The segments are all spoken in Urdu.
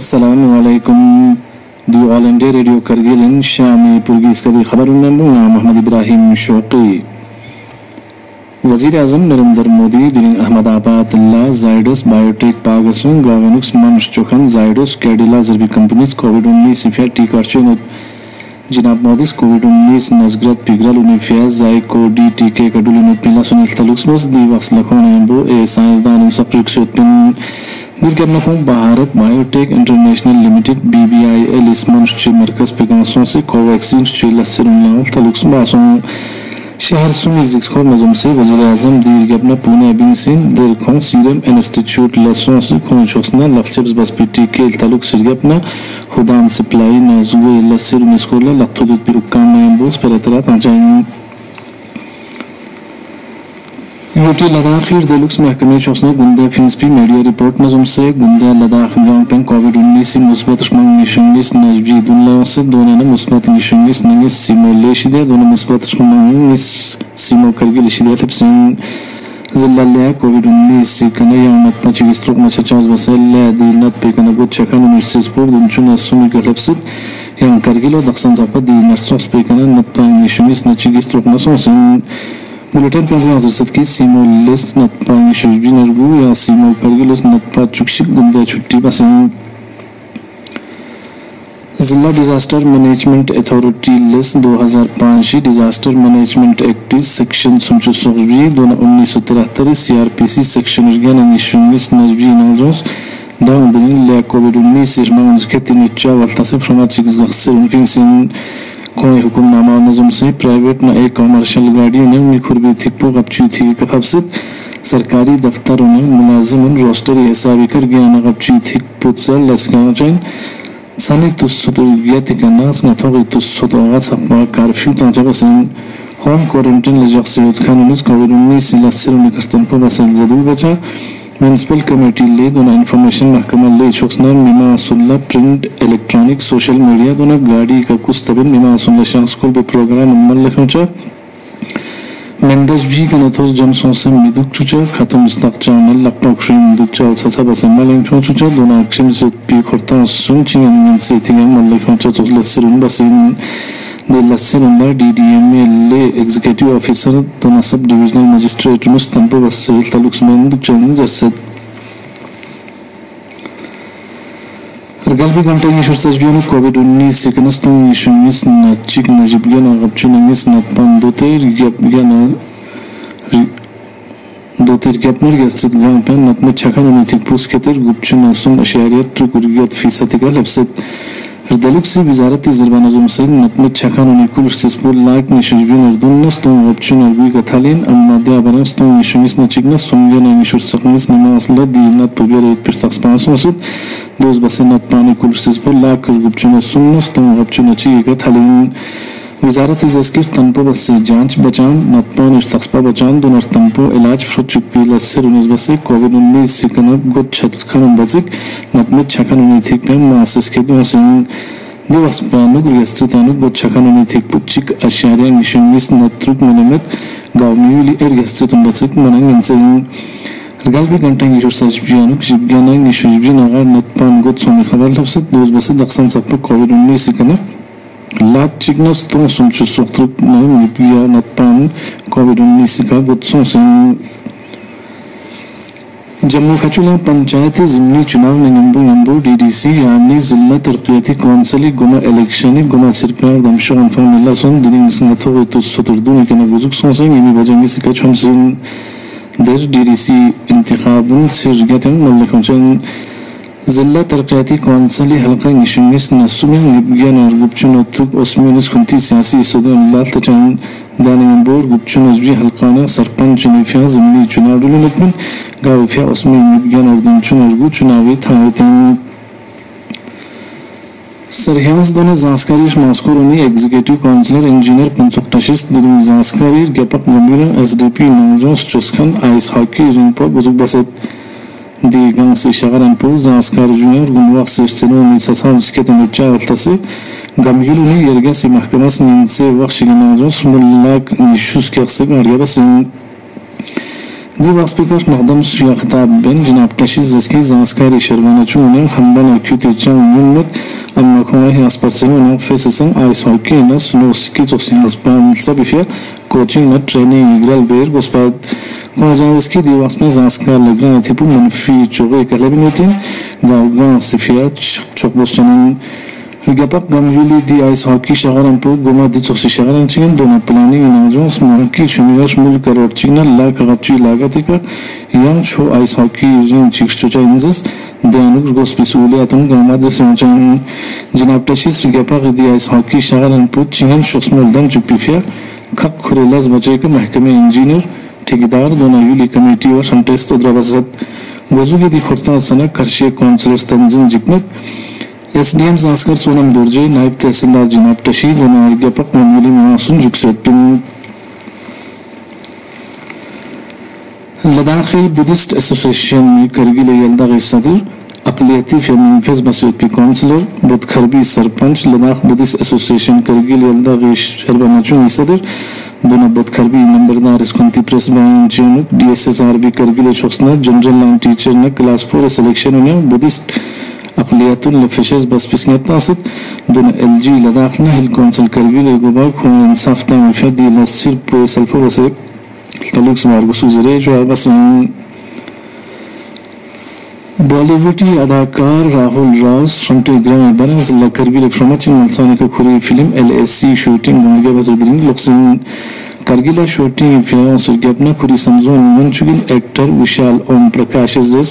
السلام علیکم the all India radio Kargil شامی پرگیز کدی خبر محمد ابراہیم شوقی وزیر اعظم نریندر مودی دلین احمد آباد اللہ زائڈس بایوٹیک پاگسون گاونکس منش چوکھن زائڈس کیڈیلا زربی کمپنیز کووڈ-19 افیٹ ٹیکا جناب مودیس کووڈ-19 نزگرت پیگرل انفیاز زائکو ڈی ٹیکے کڈولین پیلا سنیل تلوکس مس دی وقت لکھون ایمبو اے سائنس دان سپرک سوتپن دیر کرنکھوں Bharat biotech international limited BBIL اس منش مرکز پیگانسوں سے کوویکسین چیلہ سرون تلوکس باسوں شہر سومی زکسکو مزم سے وزیر اعظم دیر گپنا پونے ابین سین دیر کھون سیرم انسٹیٹیوٹ لسوں سے کھون شخصنا لخچبز بس پی ٹی کے تعلق سر گپنا خودان سپلائی نازوے لسر مسکولا لطو دود پی اکام نیمبوس پر اطلاعات آجائیں یوٹی لداخ ہیر دلوکس محکمہ شخصنا گندہ فینس پی میڈیا رپورٹ مزم سے گندہ لداخ گاؤں پین کووڈ-19 مثبت رقم نشنگیس نجبی دنیا سے دونوں مثبت نشنگیس نگیس سیمو لیشدہ دونوں مثبت رقم سیمو کرگل شدہ تبسین ضلع لیا کووڈ-19 کنا یامت پچیس ترک میں 50 بسل لیا دیلنت پی کنا گوچ چکن مرسیز پور دنچون سومی کرلبسد یم کرگل و دخصن زفت دی نرسوس پی کنا نتپان نشنگیس نچیگیس ترک نسوسن بلٹن پر حاضر صد کی سیمو لیس نتپا نشجبی نرگو یا سیمو کرگلس نتپا چکشک گندہ چھٹی بسن ضلع ڈیزاسٹر مینجمنٹ اتھارٹی لیس 2005 ڈیزاسٹر مینجمنٹ ایکٹ سیکشن سمچو سخجبی 1973 CRPC سیکشن ارگان نشنگیس نجبی نالجونس داون دنین لیا کووڈ-19 ارمان انسکتی نچا والتصف شما چیز غصر انفین سین کوئی حکم نامہ نظم سے پرائیویٹ نہ ایک کامرشل گاڑی نے میخوربی تھکپو غبچی تھی کفافست سرکاری دفتروں نے مناظم روسٹر حسابی کر گیا نہ غبچی تھکپو تسل لسکاؤں چین سانی تسوتوگیتی کا ناس نتوغی تسوتوغات سقبا کارفیو تانچہ بسن ہوم کورنٹین لجاق سیوت خانونیز کووڈ-19 لسرونی کرستن پا بسل زدو بچا میونسپل کمیٹی لے دونا انفارمیشن محکمہ لے شخصنا میما سلح پرنٹ الیکٹرانک سوشل میڈیا دونا گاڑی کا کستبن میما سلح شخص کو بھی پروگرام عمل لکھنچا مندج بھی کنتوز جمسوں سے میدوک چوچا ختم استقچان لقا کشیم میدوک چاو ستا بس ملنگ چوچا دونا اکشن زد پی خورتان سنچین من سیتنگ عمل لکھنچا چوز لسرون بسین دے لسر اللہ DDMA لے ایگزیکیٹیو آفیسر دونا سب ڈیویژنل مجسٹریٹ مستنپا بسیل تعلق مندوک چاہنے جرسد ارگل گھنٹے نیشور سجبیانو کووڈ-19 سکنستوں نیشونیس نچیک نجبگیانا غبچوننگیس نتپان دوتیر گپنر گسترد گاؤں پین نتمت چھکانونی تک پوس کتر گبچونا سن اشاریت ترکرگیت فیصد کا لبسد دلوک سے وزارتی زربان ازم سید نتمت چھکانونی کل سسپور لاک نیشوجبین اردون نستون غبچون ارگوی کتالین اما دیا برنستون نیشونیس نچیگنا سنگینا نیشور سخنیس نما اصلا دیلنات پوبیر ایت پرستاقس پانسون سید دوز بس نتپانی کل سسپور لاک کر گبچون سن نستون غبچون چیگی کتالین وزارت ذکر تنپو بس سے جانچ بچان نتپان اشتخصپا بچان دونر تنپو علاج فرد چکپی لسر انیز بس سے کووڈ-19 سکنب گوت چھتکن بزک نتمت چھکن انی تھیک پیم ماسس کے دون سن دو اسپانوگ ریستریتانوگ گوت چھکن انی تھیک پچک اشاریہ نشنگیس نتروک منمت گاومیولی ریستریتان بزک مننگ انسان ارگل بھی گھنٹیں گیشور سجبیانوگ جبگیانا نشوجبین آغار نتپان گوت سومی خبر لفظت دوز بس دقصان سکپا کووڈ-19 سکنب لاک چکنس تو سمچو سخترک نبیا نتپان کووڈ-19 کا گتسوں سے جموں کچولا پنچایتی ضمنی چناو نمبو DDC یعنی ضلع ترقیاتی کونسلی گما الیکشنی گما سرپیار دمشق انفرم اللہ سن دنی مسنگتو غیتو ستردونی کنا گزک سن سے یمی بجنگی سکا چون سن در DDC انتخابن سرگتن ملکن چن ضلع ترقیاتی کونسلی حلقہ نشنگیس نسومی نبگیان اور گبچون اتوک اسمینس کنتی سیاسی سودن اللہ تچان دانی منبور گبچون ازبی حلقانا سرپنچ نیفیان زمینی چناو دلو نکمن گاوفیا اسمی نبگیان اور دنچون ارگو چناوی تھاوتن سرحیانس دون زانسکاریش ماسکورونی ایگزیکیٹیو کونسلر انجینئر پنسکتشس دلو زانسکاریر گپک گمبیرن SDP نمجونس چسکن آئیس ہاکی رنپا بزرگ بسد دیگان سے شغران پو زانسکار جونیور گنواق سے اشتنو میساسان سکتن اچا والتاسے گمگیلونی یرگا سے محکمہ سنین سے وقت شگی نمجونس ملاک نشوز کے اقصد مرگا بسن دی واسپیکر مقدم یا خطاب بین جناب کشی زسکی زانسکاری شرمانه چونیم همبن اکیوتی چان یونت اما کنه از پرسنون فیسسن آیس هاکی نس نوسکی توسین از پام سبیفیا کوچینگ نت ترینینگ گرال بیر گسپاد کنه زانسکی دی واسپیکر زانسکار لگران تیپو منفی چوغی کلبینوتین گاوگان سفیا چوک بوستنن Gapak gamjuli di ice hockey shagaran po goma di tsoksi shagaran chingen dona planning inangjon smarki shumirash mul karor chigna la kagapchi lagatika yang cho ice hockey ring chikstucha inzas deanuk gospisulia atum gamadre semchan jinab tashis gapak di ice hockey shagaran po chingen shoksmol dan chupifia khak khurelas bache ka mahkame engineer ठेकेदार दोनों यूली कमेटी और संटेस्ट द्रवसत वजूगी दी खुर्ता सना खर्चे काउंसलर तंजीम जिकमत एसडीएम जास्कर सोनम दुर्जे नायब तहसीलदार जनाब टशी दोनों अर्घ्यपक मामूली मासूम जुक्सोत्पिन लद्दाखी बुद्धिस्ट एसोसिएशन करगिल यल्दागी सदर अक़लियती फेमिनिस्ट मसूद काउंसलर बुदखरबी सरपंच लद्दाख बुद्धिस्ट एसोसिएशन करगिल यल्दागी शरबनाचुनी सदर दोनों बुदखरबी नंबरदार इसकुंती प्रेस बाइन चेनुक डीएसएसआरबी करगिल छोक्सना जनरल लाइन टीचर ने क्लास 4 सिलेक्शन में बुद्धिस्ट अक़लियतुन लफिशेस बस पिस्मत नासिब दोनों एलजी लद्दाख ना हिल काउंसिल करगिल गोबाक खून इंसाफ ताम फदी लसिर प्रो सल्फो बसे तलुक समार गुसुजरे जो आबसन बॉलीवुड अदाकार राहुल राज शंटे ग्राम बरन जिला करगिल फ्रमचिन मलसानी का खुरी फिल्म एलएससी शूटिंग गंगे बजरिंग लक्ष्म करगिल शूटिंग फिल्म सुरगपना खुरी समझोन मंचुगिन actor Vishal Om Prakash is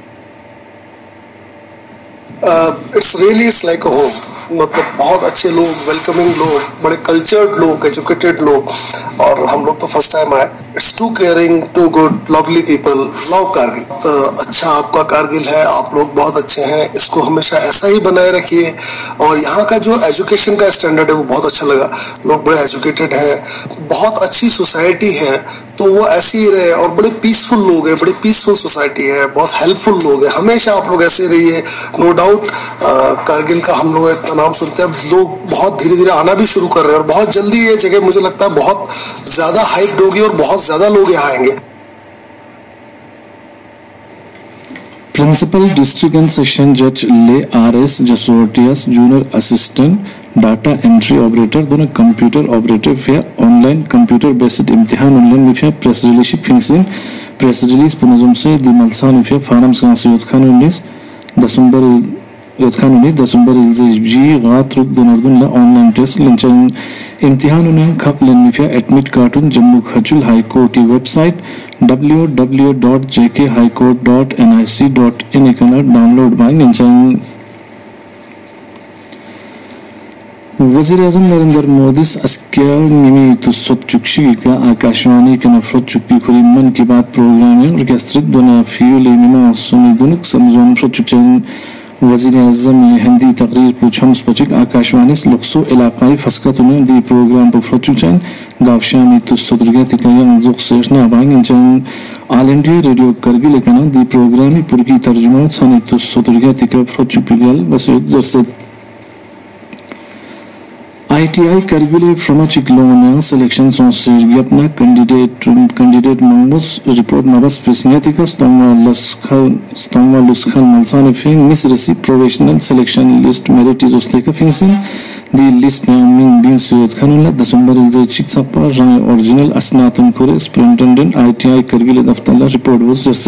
it's really it's like a home मतलब बहुत अच्छे लोग वेलकमिंग लोग बड़े कल्चर्ड लोग एजुकेटेड लोग और हम लोग तो फर्स्ट टाइम आए it's too caring too good lovely people love Kargil तो अच्छा आपका कारगिल है आप लोग बहुत अच्छे हैं इसको हमेशा ऐसा ही बनाए रखिए और यहाँ का जो एजुकेशन का स्टैंडर्ड है वो बहुत अच्छा लगा लोग बड़े एजुकेटेड हैं बहुत अच्छी सोसाइटी है तो वो ऐसे ही रहे और बड़े पीसफुल लोग हैं बड़ी पीसफुल सोसाइटी है बहुत हेल्पफुल लोग हैं हमेशा आप लोग ऐसे रहिए नो डाउट कारगिल का हम लोग इतना नाम सुनते हैं लोग बहुत धीरे धीरे आना भी शुरू कर रहे हैं और बहुत जल्दी ये जगह मुझे लगता है बहुत ज़्यादा हाइप होगी और बहुत ज़्यादा लोग यहाँ आएंगे प्रिंसिपल डिस्ट्रिक्ट एंड सेशन जज ले आरएस जसोटियास junior assistant data entry operator दोनों कंप्यूटर ऑपरेटर या ऑनलाइन कंप्यूटर बेस्ड इम्तिहान ऑनलाइन में प्रेस रिलीज फिंक्सिन प्रेस रिलीज पुनजम से दिमलसान में फारम सांसियत खान 19 दिसंबर जी गात रुक दोनों ऑनलाइन टेस्ट लंचन इम्तिहान उन्हें खप लेनिफिया एडमिट कार्टून जम्मू खजुल हाई कोर्ट की वेबसाइट www.jkhighcourt.nic.in कन्नड़ डाउनलोड बांग इंचन वज़ीर आज़म नरेंद्र मोदी अस्किया निमी तुस्सत चुक्षी का आकाशवाणी के नफरत चुप्पी खुरी मन की बात प्रोग्राम है और गैस्ट्रिक दोना फियोले निमा सुनी दुनुक समझों नफरत चुक्षन वज़ीर आज़म हिंदी तकरीर पूछम्स पचिक आकाशवाणी लुक्सो इलाकाई फस्कत उन्हें दी प्रोग्राम पर फ्रत चुक्षन गावशामी तुस्सत रुगैती का यंग जुख सेशना बांग इंचन ऑल इंडिया रेडियो करगिल कना दी प्रोग्रामी पुरकी तर्जुमा सनी तुस्सत रुगैती का फ्रत चुप्पी गल बस जरसत ITI Kargil from a Chiclona selection on Sirgapna candidate members report Navas Pisnetica Stomwa Luskan Malsanifi Miss Receipt Provisional Selection List Merit is Osteka Finsin the list Ming Bin Suyat Kanula the Sumber is a Chiksapa original Asnatum Kure Superintendent ITI Kargil Daftala report was just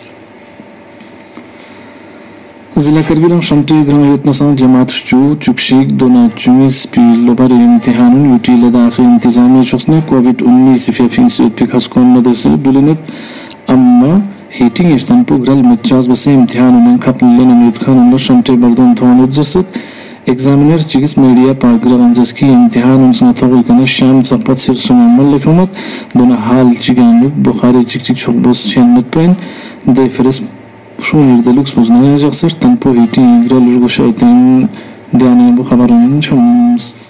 जिला करगिल शंटी ग्राम यत्नसान जमात चू चुपशीक दोना चुमिस पी लोबार इम्तिहान यूटी लद्दाखी इंतजामी शख्सने कोविड-19 फिंस उत्पिखास कोन मदरसे दुलिनत अम्मा हीटिंग इस्तानपु ग्रल मचास बसे इम्तिहान में खत्म लेने नुतखान उन शंटी बर्दन थोन जसत एग्जामिनर चिकिस मीडिया पागरन जसकी इम्तिहान उनसे थोड़ी कने शाम सपत सिर सुमल लखमत दोना हाल चिगानु बुखारी चिक छोबस छेनत पेन दे फरस شونير دلوكس مزنايا جاكسر تنبو هيتي غرال رغو شايتين دياني بو خبرون شمس